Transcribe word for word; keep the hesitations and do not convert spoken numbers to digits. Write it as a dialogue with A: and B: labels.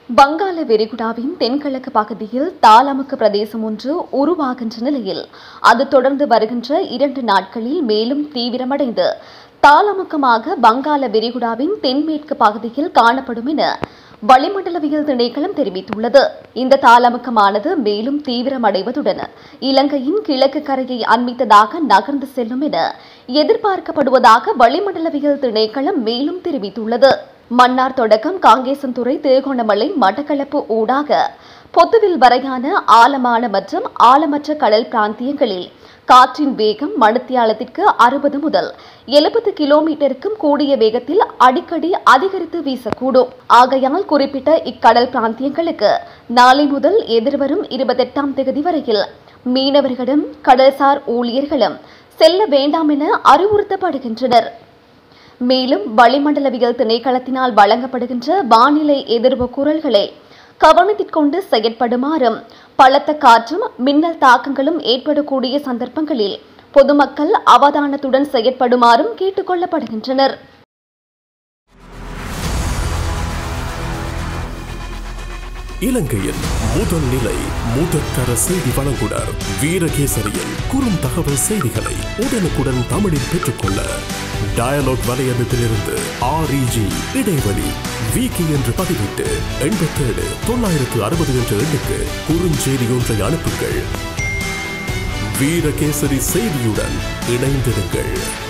A: வங்காள விரிகுடாவின் தென்கிழக்கு பகுதியில் தாளமுக்கு பிரதேசம் ஒன்று உருவாகின்ற நிலையில் அது தொடர்ந்து வருகின்ற இரண்டு நாட்களில் மேலும் தீவிரமடைந்து தாளமுக்கமாக வங்காள விரிகுடாவின் தென்மேற்கு பகுதியில் காணப்படும் என வளிமண்டலவியல் திணைக்களம் தெரிவித்துள்ளது. இந்த தாளமுக்கமானது மேலும் தீவிரமடைவதுடன் இலங்கையின் கிழக்கு கரையை அண்மித்ததாக நகர்ந்து செல்லும் என எதிர்பார்க்கப்படுவதாக வளிமண்டலவியல் திணைக்களம் மேலும் தெரிவித்துள்ளது. மன்னார் தொடக்கம் காங்கேசன்துறை திருகோணமலை மட்டக்களப்பு ஊடாக பொத்துவில் வரையான ஆழமான மற்றும் ஆழமற்ற கடல் பிராந்தியங்களில் காற்றின் வேகம் மணித்தியாலத்திற்கு அறுபது முதல் எழுபது கிலோமீட்டருக்கும் கூடிய வேகத்தில் அடிக்கடி அதிகரித்து வீசக்கூடும். ஆகையால் குறிப்பிட்ட இக்கடல் பிராந்தியங்களுக்கு நாளை முதல் எதிர்வரும் இருபத்தி எட்டாம் தேதி வரையில் மீனவர்களும் கடல்சார் ஊழியர்களும் செல்ல வேண்டாம் என அறிவுறுத்தப்படுகின்றனர். மேலும் வளிமண்டலவியல் திணைக்களத்தினால் வழங்கப்படுகின்ற வானிலை எதிர்வு குரல்களை கவனத்திற்கொண்டு செயற்படுமாறும் பலத்த காற்றும் மின்னல் தாக்கங்களும் ஏற்படக்கூடிய சந்தர்ப்பங்களில் பொதுமக்கள் அவதானத்துடன் செயற்படுமாறும் கேட்டுக் கொள்ளப்படுகின்றனர்.
B: இலங்கையின் முதல் நிலை முதற்கர செய்தி வழங்குனர் வீரகேசரியின் குறும் தகவல் செய்திகளை உடனுக்குடன் தமிழில் பெற்றுக்கொள்ள டயலாக் வலையமைப்பிலிருந்து ஆர்இஜி இடைவெளி வீக்கி என்று பதிவிட்டு எண்பத்தேழு தொள்ளாயிரத்து அறுபது என்ற எண்ணுக்கு குறுஞ்செய்தி ஒன்றை அனுப்புங்கள். வீரகேசரி செய்தியுடன் இணைந்திருங்கள்.